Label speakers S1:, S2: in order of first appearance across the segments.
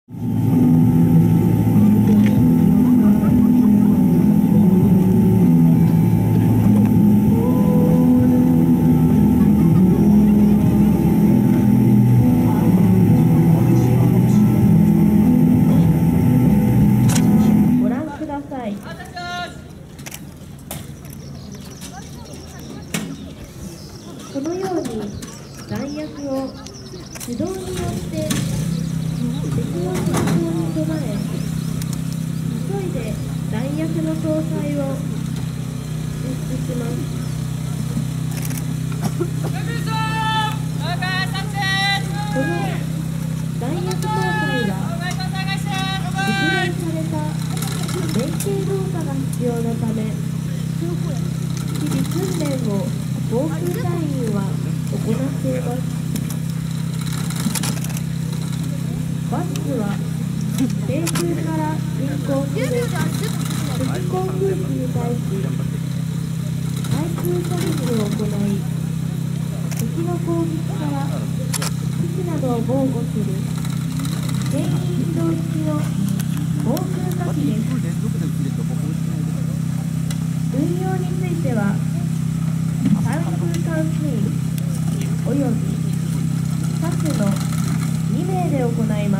S1: ご覧ください。このように弾薬を手動によって敵の発砲に備え、急いで弾薬の搭載を実施します。この弾薬搭載は実現された連携動作が必要なため、日々訓練を航空隊員は行っています。バスは低空から進行する敵航空機に対し対空射撃を行い、敵の攻撃から基地などを防護する全員自動式の航空火器です。運用については対空監視員および車種の2名で行います。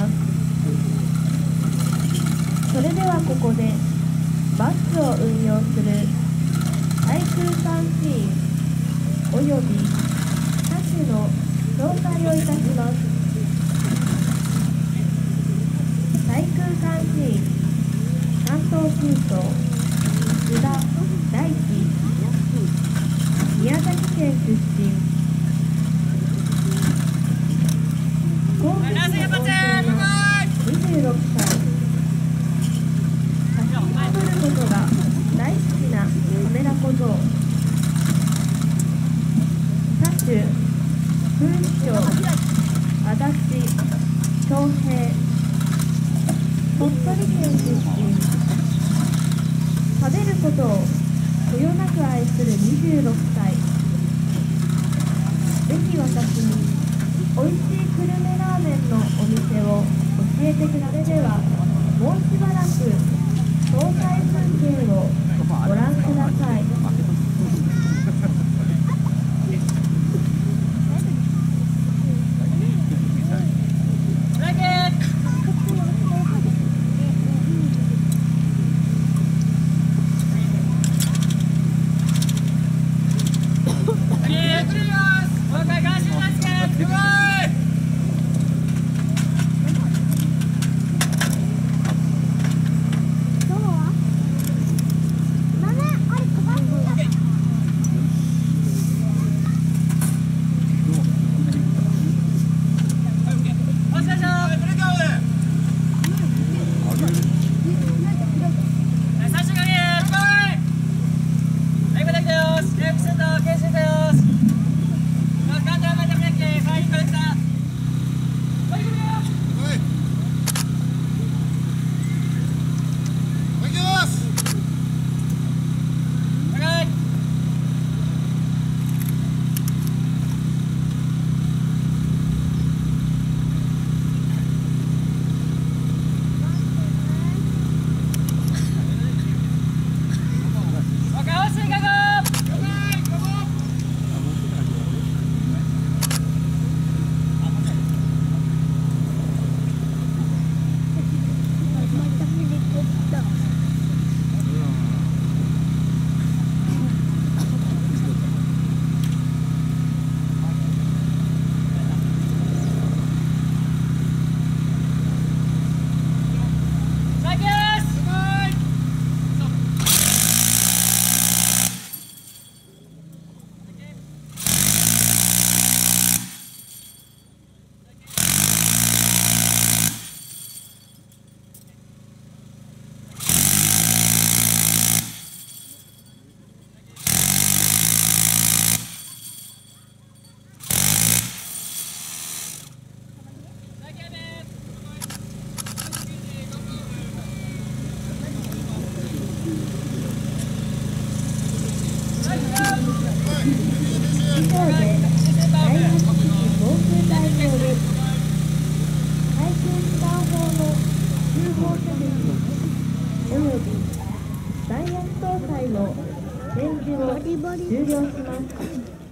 S1: それではここでバスを運用する対空監視員および車種の紹介をいたします。対空監視員関東空港須田大地、宮崎県出身、航空機の本性の26歳、写真を撮ることが大好きなカメラ小僧、車種風紀長足立翔平、鳥取県出身、食べることをこよなく愛する26歳。ぜひ私においしい久留米ラーメンのお店を教えてください。ではもうしばらく東海風景をご覧ください。 およびダイヤ搭載の展示を終了します。